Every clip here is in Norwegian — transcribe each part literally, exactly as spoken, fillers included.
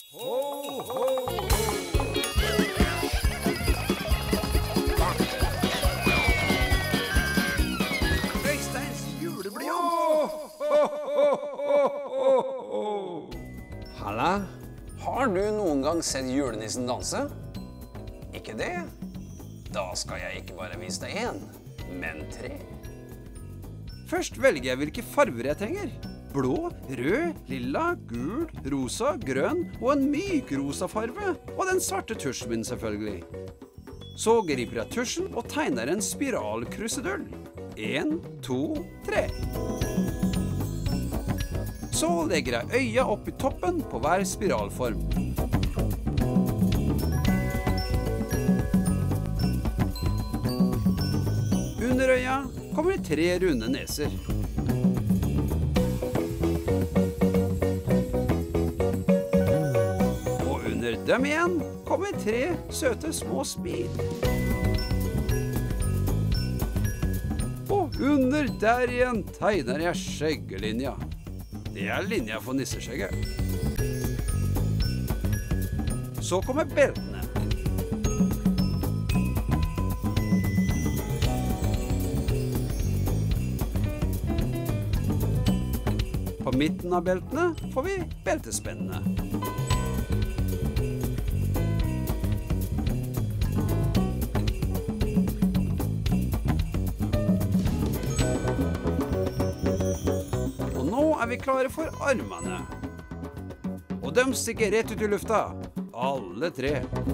Ho, ho, ho! Øysteins juleblyant! Ho, ho, ho, ho, ho! Halla, har du noen gang sett julenissen danse? Ikke det? Da skal jeg ikke bare vise deg en, men tre. Først velger jeg hvilke farver jeg trenger. Blå, rød, lilla, gul, rosa, grønn og en myk rosa farve. Og den svarte tusjen min selvfølgelig. Så griper jeg tusjen og tegner en spiralkrusedull. En, to, tre. Så legger jeg øya opp i toppen på hver spiralform. Under øya kommer det tre runde neser. Og under dem igjen kommer tre søte små smil. Og under der igjen tegner jeg skjeggelinja. Det er linja for nisseskjegget. Så kommer beltene. På midten av beltene får vi beltespennene. Og nå er vi klare for armene. Og de stikker rett ut i lufta. Alle tre.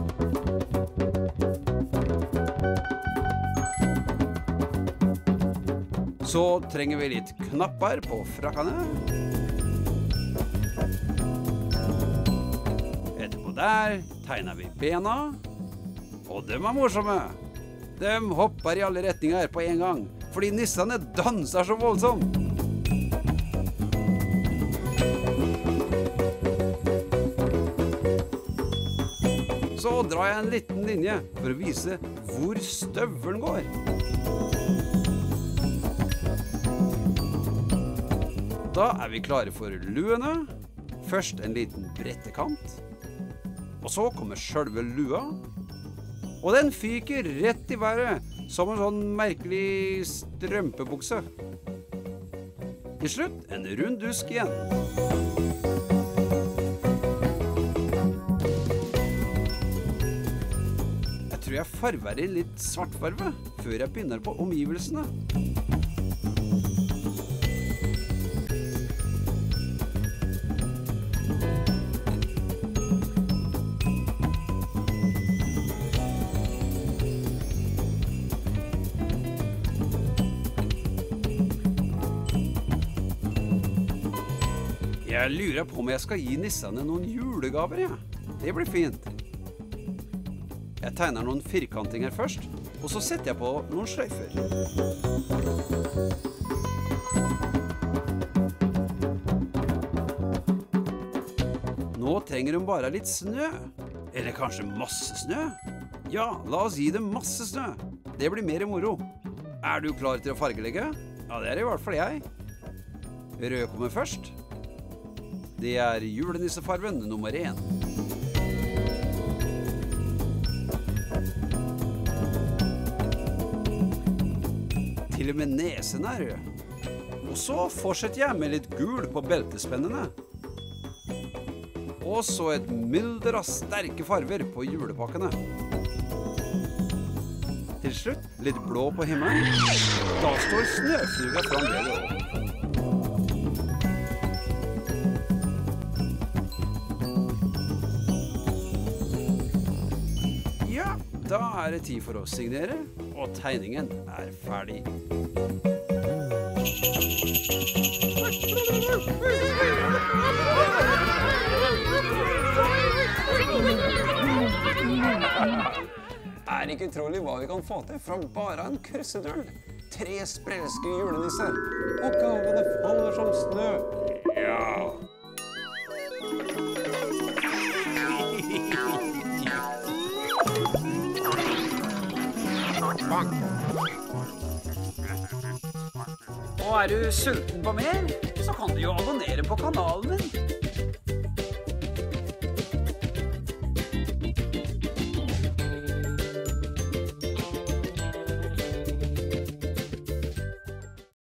Så trenger vi litt knapper på frakkene. Etterpå der tegner vi bena. Og de er morsomme. De hopper i alle retninger på en gang, fordi nissene danser så voldsomt. Så drar jeg en liten linje for å vise hvor støvelen går. Da er vi klare for luene. Først en liten brettekant. Og så kommer selve lua. Og den fyker rett i været, som en sånn merkelig strømpebukse. Til slutt en rund dusk igjen. Jeg tror jeg farver i litt svartfarve før jeg begynner på omgivelsene. Jeg lurer på om jeg skal gi nissene noen julegaver, ja. Det blir fint. Jeg tegner noen firkantinger først, og så setter jeg på noen sløyfer. Nå trenger de bare litt snø. Eller kanskje masse snø? Ja, la oss gi dem masse snø. Det blir mer moro. Er du klar til å fargelegge? Ja, det er i hvert fall jeg. Rød kommer først. Det er julenissefarven nummer én. Til og med nesen er rød. Og så fortsetter jeg med litt gul på beltespennene. Og så et mylder av sterke farver på julepakkene. Til slutt litt blå på himmelen. Da står snøfluga fremdeles over. Da er det tid for å signere, og tegningen er ferdig. Er ikke utrolig hva vi kan få til fra bare en krusedull? Tre sprelske julenisser, og gavene faller som snø. Ja! Og er du sulten på mer, så kan du jo abonnere på kanalen min.